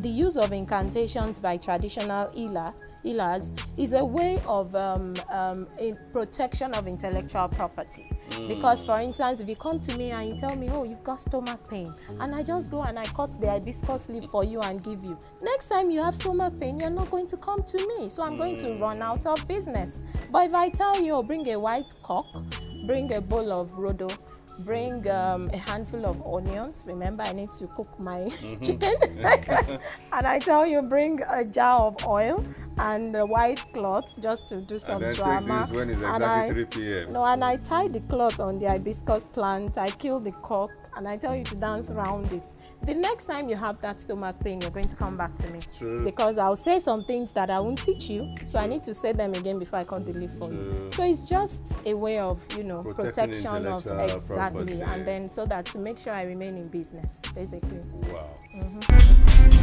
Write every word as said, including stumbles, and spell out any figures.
the use of incantations by traditional healer, healers is a way of um, um, in protection of intellectual property. Mm. Because, for instance, if you come to me and you tell me, oh, you've got stomach pain, mm. and I just go and I cut the hibiscus leaf for you and give you, next time you have stomach pain, you're not going to come to me, so I'm mm. going to run out of business. But if I tell you, oh, bring a white cock, bring a bowl of rodo, bring um, a handful of onions. Remember, I need to cook my mm-hmm. chicken. And I tell you, bring a jar of oil and a white cloth just to do some and then drama. Take this when it's exactly I, three p m No, and I tie the cloth on the hibiscus plant. I kill the cock, and I tell you to dance around it. The next time you have that stomach pain, you're going to come back to me. True. Because I'll say some things that I won't teach you, so I need to say them again before I cut the leaf for you. So it's just a way of, you know, Protecting protection of exactly, property. and then so that to make sure I remain in business, basically. Wow. Mm-hmm.